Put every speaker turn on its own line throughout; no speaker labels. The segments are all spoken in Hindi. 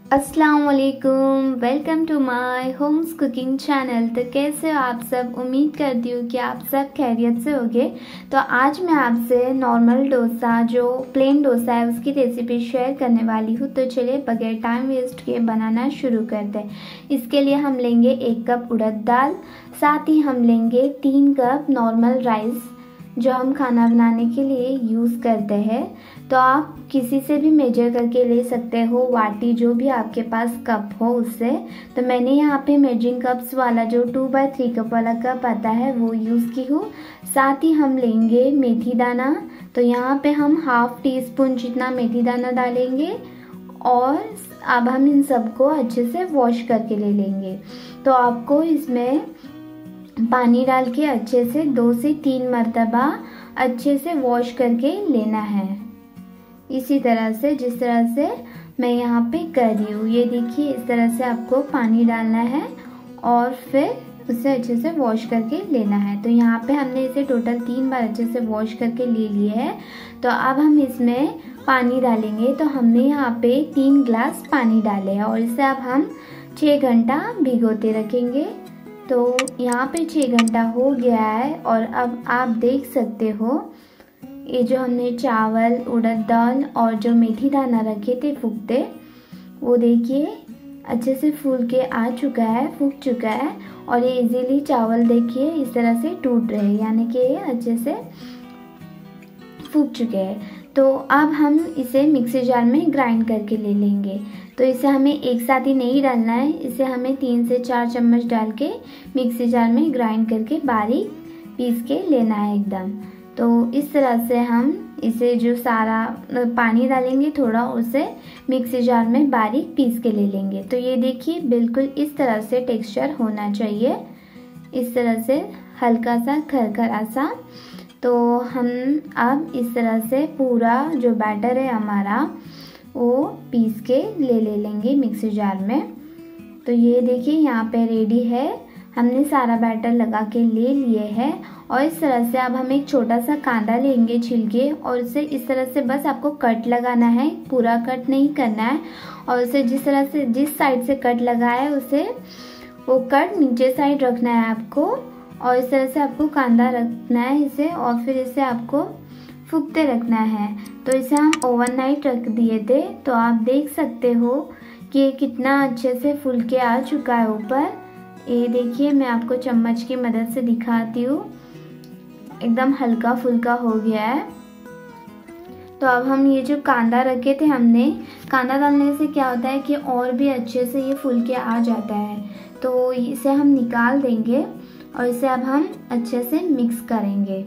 अस्सलाम वालेकुम, welcome to my homes cooking channel. तो कैसे हो आप सब? उम्मीद करती हूँ कि आप सब खैरियत से होंगे। तो आज मैं आपसे नॉर्मल डोसा, जो प्लेन डोसा है, उसकी रेसिपी शेयर करने वाली हूँ। तो चलिए बगैर टाइम वेस्ट किए बनाना शुरू करते हैं। इसके लिए हम लेंगे 1 कप उड़द दाल, साथ ही हम लेंगे 3 कप नॉर्मल राइस जो हम खाना बनाने के लिए यूज़ करते हैं। तो आप किसी से भी मेजर करके ले सकते हो, वाटी जो भी आपके पास कप हो उससे। तो मैंने यहाँ पे मेजरिंग कप्स वाला जो 2/3 कप वाला कप आता है वो यूज़ की हूँ। साथ ही हम लेंगे मेथी दाना। तो यहाँ पे हम 1/2 टीस्पून जितना मेथी दाना डालेंगे और अब हम इन सबको अच्छे से वॉश करके ले लेंगे। तो आपको इसमें पानी डाल के अच्छे से 2 से 3 मरतबा अच्छे से वॉश करके लेना है, इसी तरह से जिस तरह से मैं यहाँ पे कर रही हूँ। ये देखिए, इस तरह से आपको पानी डालना है और फिर उसे अच्छे से वॉश करके लेना है। तो यहाँ पे हमने इसे टोटल 3 बार अच्छे से वॉश करके ले लिए है। तो अब हम इसमें पानी डालेंगे। तो हमने यहाँ पे 3 ग्लास पानी डाले हैं और इसे अब हम 6 घंटा भिगोते रखेंगे। तो यहाँ पे 6 घंटा हो गया है और अब आप देख सकते हो ये जो हमने चावल, उड़द दाल और जो मेथी दाना रखे थे फूकते, वो देखिए अच्छे से फूल के आ चुका है, फूक चुका है। और ये इजीली चावल देखिए इस तरह से टूट रहे हैं, यानी कि ये अच्छे से फूक चुके हैं। तो अब हम इसे मिक्सी जार में ग्राइंड करके ले लेंगे। तो इसे हमें एक साथ ही नहीं डालना है, इसे हमें 3 से 4 चम्मच डाल के मिक्सी जार में ग्राइंड करके बारीक पीस के लेना है एकदम। तो इस तरह से हम इसे जो सारा पानी डालेंगे थोड़ा, उसे मिक्सी जार में बारीक पीस के ले लेंगे। तो ये देखिए बिल्कुल इस तरह से टेक्सचर होना चाहिए, इस तरह से हल्का सा खरखरा सा। तो हम अब इस तरह से पूरा जो बैटर है हमारा वो पीस के ले लेंगे मिक्सी जार में। तो ये देखिए यहाँ पे रेडी है, हमने सारा बैटर लगा के ले लिए है। और इस तरह से अब हम एक छोटा सा कांदा लेंगे छिल के, और उसे इस तरह से बस आपको कट लगाना है, पूरा कट नहीं करना है। और उसे जिस तरह से जिस साइड से कट लगा है उसे वो कट नीचे साइड रखना है आपको, और इस तरह से आपको कांदा रखना है इसे, और फिर इसे आपको फूकते रखना है। तो इसे हम ओवरनाइट रख दिए थे। तो आप देख सकते हो कि ये कितना अच्छे से फूल के आ चुका है ऊपर। ये देखिए, मैं आपको चम्मच की मदद से दिखाती हूँ, एकदम हल्का फुल्का हो गया है। तो अब हम ये जो कांदा रखे थे हमने, कांदा डालने से क्या होता है कि और भी अच्छे से ये फूल के आ जाता है। तो इसे हम निकाल देंगे और इसे अब हम अच्छे से मिक्स करेंगे।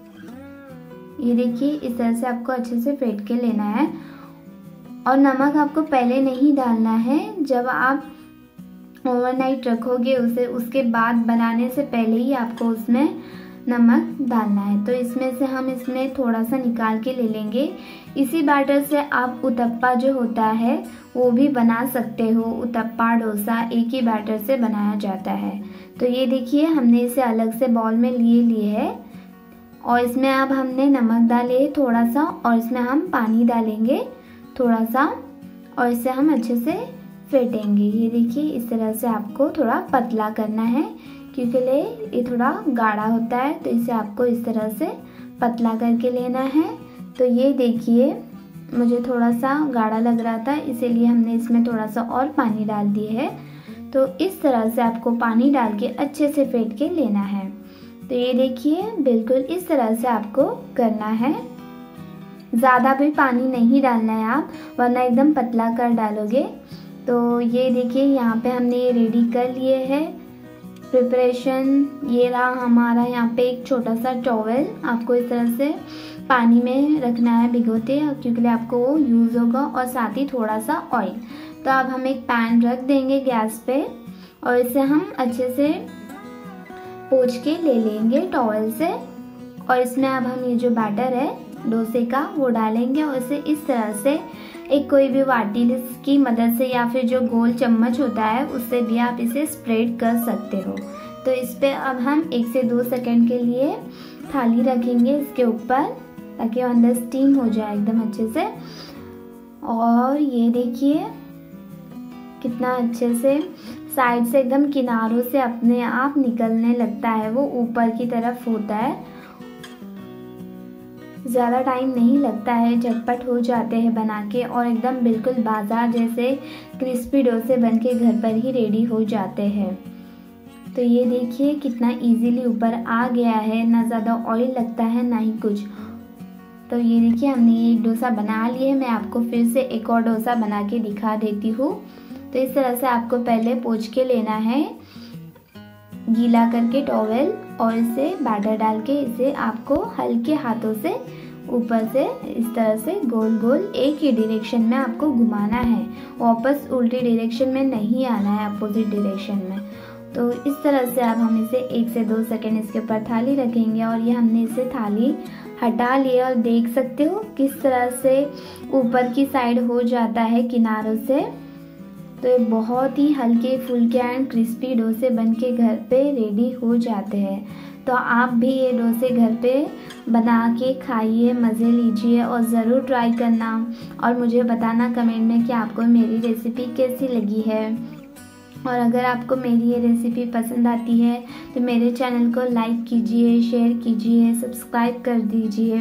ये देखिए इस तरह से आपको अच्छे से फेंट के लेना है। और नमक आपको पहले नहीं डालना है, जब आप ओवरनाइट रखोगे उसे, उसके बाद बनाने से पहले ही आपको उसमें नमक डालना है। तो इसमें से हम इसमें थोड़ा सा निकाल के ले लेंगे। इसी बैटर से आप उत्तप्पा जो होता है वो भी बना सकते हो। उत्तप्पा डोसा एक ही बैटर से बनाया जाता है। तो ये देखिए हमने इसे अलग से बाउल में लिए है, और इसमें अब हमने नमक डाले थोड़ा सा, और इसमें हम पानी डालेंगे थोड़ा सा, और इसे हम अच्छे से फेंटेंगे। ये देखिए इस तरह से आपको थोड़ा पतला करना है, क्योंकि ये थोड़ा गाढ़ा होता है। तो इसे आपको इस तरह से पतला करके लेना है। तो ये देखिए मुझे थोड़ा सा गाढ़ा लग रहा था, इसीलिए हमने इसमें थोड़ा सा और पानी डाल दिए है। तो इस तरह से आपको पानी डाल के अच्छे से फेंट के लेना है। तो ये देखिए बिल्कुल इस तरह से आपको करना है, ज़्यादा भी पानी नहीं डालना है आप, वरना एकदम पतला कर डालोगे। तो ये देखिए यहाँ पे हमने ये रेडी कर लिए है प्रिपरेशन। ये रहा हमारा यहाँ पे एक छोटा सा टॉवेल, आपको इस तरह से पानी में रखना है भिगोते, क्योंकि आपको वो यूज़ होगा, और साथ ही थोड़ा सा ऑयल। तो अब हम एक पैन रख देंगे गैस पे, और इसे हम अच्छे से पोंछ के ले लेंगे टॉवेल से। और इसमें अब हम ये जो बैटर है डोसे का वो डालेंगे, और इसे इस तरह से एक कोई भी वाटी की मदद से, या फिर जो गोल चम्मच होता है उससे भी आप इसे स्प्रेड कर सकते हो। तो इस पे अब हम 1 से 2 सेकंड के लिए थाली रखेंगे इसके ऊपर, ताकि अंदर स्टीम हो जाए एकदम अच्छे से। और ये देखिए कितना अच्छे से साइड से एकदम किनारों से अपने आप निकलने लगता है, वो ऊपर की तरफ होता है। ज़्यादा टाइम नहीं लगता है, झटपट हो जाते हैं बना के और एकदम बिल्कुल बाजार जैसे क्रिस्पी डोसे बन के घर पर ही रेडी हो जाते हैं। तो ये देखिए कितना इजीली ऊपर आ गया है, ना ज़्यादा ऑयल लगता है ना ही कुछ। तो ये देखिए हमने ये एक डोसा बना लिया है। मैं आपको फिर से एक और डोसा बना के दिखा देती हूँ। तो इस तरह से आपको पहले पोंछ के लेना है, गीला करके टॉवेल, और इसे बैटर डाल के इसे आपको हल्के हाथों से ऊपर से इस तरह से गोल गोल एक ही डायरेक्शन में आपको घुमाना है, वापस उल्टी डायरेक्शन में नहीं आना है, अपोजिट डायरेक्शन में। तो इस तरह से अब हम इसे 1 से 2 सेकंड इसके ऊपर थाली रखेंगे और ये हमने इसे थाली हटा लिया और देख सकते हो किस तरह से ऊपर की साइड हो जाता है किनारों से। तो ये बहुत ही हल्के फुल्के एंड क्रिस्पी डोसे बनके घर पे रेडी हो जाते हैं। तो आप भी ये डोसे घर पे बना के खाइए, मज़े लीजिए और ज़रूर ट्राई करना और मुझे बताना कमेंट में कि आपको मेरी रेसिपी कैसी लगी है। और अगर आपको मेरी ये रेसिपी पसंद आती है तो मेरे चैनल को लाइक कीजिए, शेयर कीजिए, सब्सक्राइब कर दीजिए।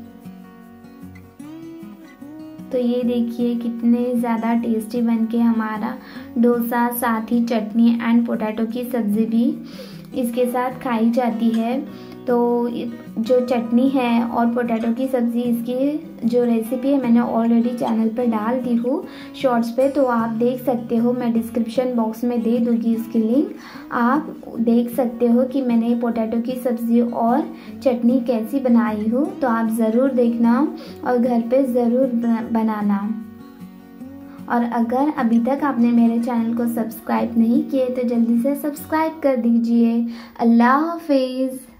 तो ये देखिए कितने ज़्यादा टेस्टी बनके हमारा डोसा, साथ ही चटनी एंड पोटैटो की सब्ज़ी भी इसके साथ खाई जाती है। तो जो चटनी है और पोटैटो की सब्ज़ी, इसकी जो रेसिपी है मैंने ऑलरेडी चैनल पर डाल दी हूँ शॉर्ट्स पे, तो आप देख सकते हो। मैं डिस्क्रिप्शन बॉक्स में दे दूँगी इसकी लिंक, आप देख सकते हो कि मैंने पोटैटो की सब्ज़ी और चटनी कैसी बनाई हूँ। तो आप ज़रूर देखना और घर पे ज़रूर बनाना। और अगर अभी तक आपने मेरे चैनल को सब्सक्राइब नहीं किए तो जल्दी से सब्सक्राइब कर दीजिए। अल्लाह हाफिज़।